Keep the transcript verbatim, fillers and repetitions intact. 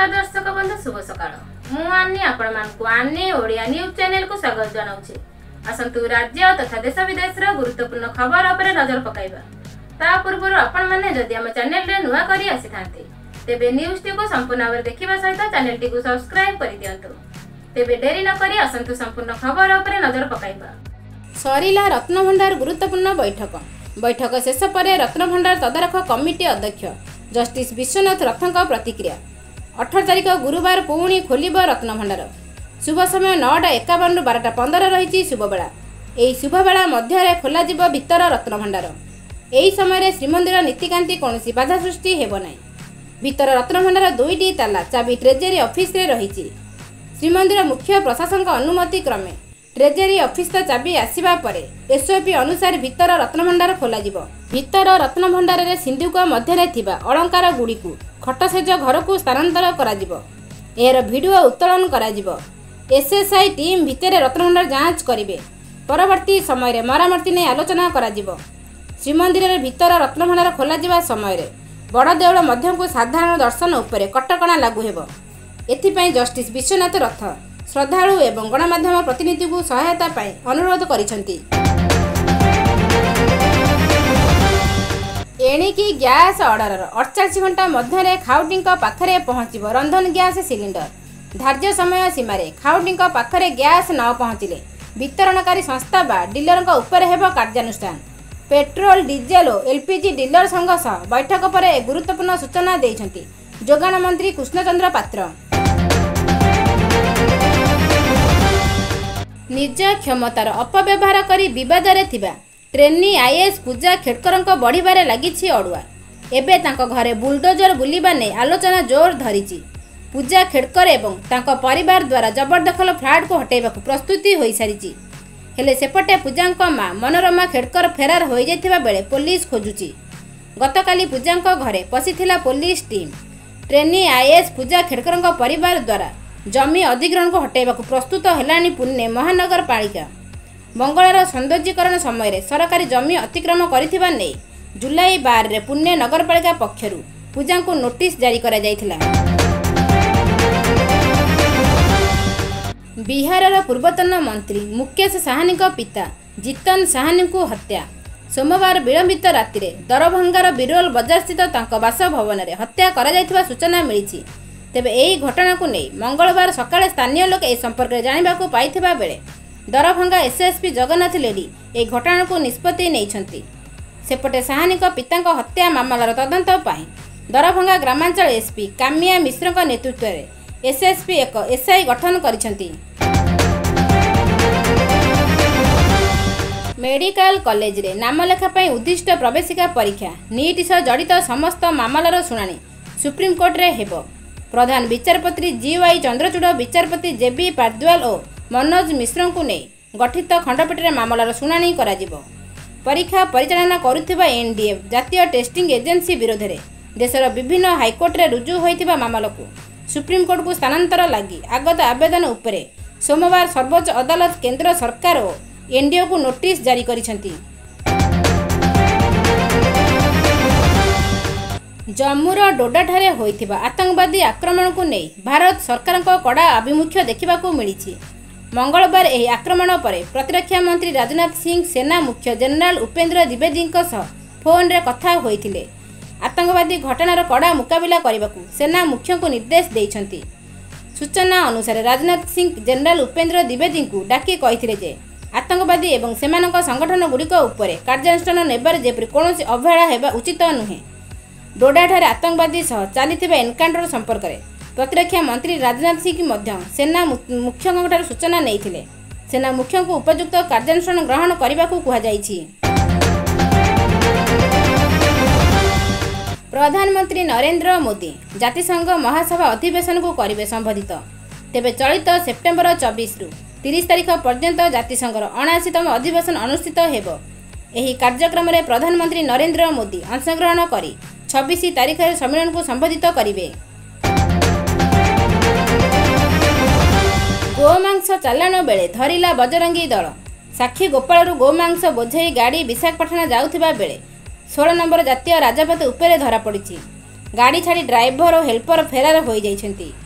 नमस्कार दर्शक बंधु शुभ सकाळ मु आनी आपण मानकु आनी ओडिया न्यूज चैनल को स्वागत जनाउछि। आसंतु राज्य तथा देश विदेश रो गुरुत्वपूर्ण खबर उपरे नजर पकाइबा। ता पूर्व आपण माने जदि हम चैनल रे नुवा करी आसिथांते तेबे न्यूज टी को संपूर्ण भाव देखिबा सहित चैनल टी को सब्सक्राइब करि दियंतु। तेबे देरी न करी आसंतु संपूर्ण खबर उपरे नजर पकाइबा। सरिला रत्नभंडार गुरुत्वपूर्ण बैठक बैठक शेष पर रत्नभंडार तदारख कमिटी अध्यक्ष जस्टिस विश्वनाथ रथंक प्रतिक्रिया। अठारह तारिख गुरुवार पुणी खोलिब रत्नभंडार। शुभ समय नौटा एकावन रु बारटा पंदर रही शुभबेला। यही शुभबेला मध्य खोल भितर रत्नभंडार। यही समय श्रीमंदिर नीतिकांति कौन बाधा सृष्टि हेब ना। भितर रत्नभंडार दुईटी ताला चाबी ट्रेजेरी ऑफिस रे रही। श्रीमंदिर मुख्य प्रशासन अनुमति क्रमे ट्रेजेरी ऑफिस चाबी आसिबा परे एसओपी अनुसार भितर रत्नभंडार खोल भितर रत्नभंडार रे सिंधुक मध्य थिबा अलंकार गुड़ी को खटसेज घर को स्थानांतर करा जिवो। एयर वीडियो उत्तोलन करा जिवो। एसएसआई टीम भितर रत्नभंडार जांच करिवे। परवर्ती समय रे मरामती ने आलोचना करा जिवो। श्रीमंदिर रे भितर रत्नभंडार खोला जिबा समय रे बड़ देउळ मध्य को साधारण दर्शन उपरे कटकणा लागू हेबो। एथिपई जस्टिस विश्वनाथ रथ श्रद्धालु एवं गणमाध्यम प्रतिनिधि को सहायता पाई अनुरोध करिसेंती। एणिकी गैस ऑर्डर अड़चाश घंटा मध्य खाउटी पाखरे पहुंचब रंधन गैस सिलिंडर। धार्य समय सीमार खाउटी पाखरे गैस न पहुंचले वितरणकारी संस्था बा डीलर उपर हेब कार्यानुष्ठान। पेट्रोल डीजेल और एलपीजी डीलर संघ सह बैठक पर गुरुत्वपूर्ण सूचना देइछंती जोगाण मंत्री कृष्णचंद्र पात्र। निज क्षमतार अपव्यवहार करी विवाद रे थिबा ट्रेनी आईएएस पूजा खेड़कर बढ़िबारे लागिछि अड़ुआ। एबे तांको घरे बुलडोजर बुलिबा नै आलोचना जोर धरिछि। पूजा खेड़कर एवं तांको परिवार द्वारा जबरदखल फ्लैट को हटेबाकू प्रस्तुति होई सारिछि। हेले सेपटे पूजांको मां मनोरमा खेड़कर फेरार होई जाइथिबा बेले पुलिस खोजुछि। गतकाली पूजांको घरे पसिथिला police team. Trainee IAS Puja Khedkar परिवार द्वारा जमी अधिग्रहण को हटेबाकू प्रस्तुत हेलानी पुणे महानगर पालिका। मंगलार सौंदर्यीकरण समय सरकारी जमी अतिक्रमण करिथिबा नै जुलाई बार रे पुणे नगरपालिका पक्षरु पूजा को नोटिस जारी करा जायथिला। बिहारर पूर्वतन मंत्री मुकेश साहनी पिता जीतन साहनी को हत्या। सोमवार विलंबित राति दरभंगार बिरोल बजार स्थित तांको बासभवन में हत्या करा जायथिबा सूचना मिली। तेबे यही घटना को नहीं मंगलवार सकाळे स्थानीय लोक ए संपर्क में जानिबाकू पाइथिबा बेले दरभंगा एसएसपी जगन्नाथ लेडी ए घटना को निष्पत्ति नैछंती। सेपटे साहनी पिता हत्या मामलार तदंत पाई दरभंगा ग्रामांचल एसपी कामिया मिश्र नेतृत्व में एसएसपी एक एसआई गठन करिसंती। मेडिकल कॉलेज रे नामलेखा पई उद्दिष्ट प्रवेशिका परीक्षा नीट सह जड़ित समस्त मामलार शुणाणी सुप्रीम कोर्ट रे हेबो। प्रधान विचारपति जी वाई चंद्रचूड़ विचारपति जेबी पारद्वाल और मनोज मिश्र को नहीं गठित खंडपीठ में मामलार शुणाणी करा जिवो। परीक्षा परिचालना करुथिबा एनडीए जातीय टेस्टिंग एजेंसी विरोध में देशर विभिन्न हाईकोर्ट रे रुजु होइथिबा मामला को सुप्रीम कोर्ट को स्थानांतर लगी आगत आवेदन उपरे सोमवार सर्वोच्च अदालत केंद्र सरकार और एनडीए को नोटिस जारी करिसंती। जम्मूर डोडाठारे होइथिबा आतंकवादी आक्रमण को नहीं भारत सरकार को कड़ा आभिमुख्य देखा मिली। मंगलवार यह आक्रमण पर प्रतिरक्षा मंत्री राजनाथ सिंह सेना मुख्य जनरल उपेंद्र द्विवेदी फोन रे कथा होइथिले। आतंकवादी घटनार कड़ा मुकाबिला करने को सेना मुख्य को निर्देश देइछंती। सूचना अनुसार राजनाथ सिंह जनरल उपेंद्र द्विवेदी को डाकी कहिथिले जे आतंकवादी एवं सेमानक संगठन गुड़िक उपरे कार्यानुष्ठान नेबार जेपरि कोनोसी अवहेला हेबा उचित नुहे। डोडाठारे आतंकवादी सह चलीथिबा एनकाउंटर संपर्क में प्रतिरक्षा मंत्री राजनाथ सिंह मध्य सेना मुख्य सूचना नहीं। सेना मुख्य को उपयुक्त कार्यानुष्ठान ग्रहण करने को कहुଯାଇଛି। प्रधानमंत्री नरेंद्र मोदी जातिसंघ महासभा अधिवेशन को करेंगे संबोधित। तेबे चलित सेप्टेम्बर चौबीस रु तीस तारीख पर्यंत जातिसंघर अणाशीतम अधिवेशन अनुष्ठित हेबो। एही कार्यक्रम में प्रधानमंत्री नरेंद्र मोदी अंशग्रहण करी छब्बीस तारीख सम्मेलन को संबोधित करेंगे। गोमांस चालाण बेले धरिला बजरंगी दल। साक्षी गोपालू गोमांस बोझई गाड़ी विशाखापाटना जाउथिबा बेले सोलह नंबर जातीय राजपथ उपरे धरा पड़ी। ଗାଡ଼ି ଛାଡ଼ି ଡ୍ରାଇଭର ଓ ହେଲ୍ପର ଫେରାର ହୋଇଯାଇଛନ୍ତି।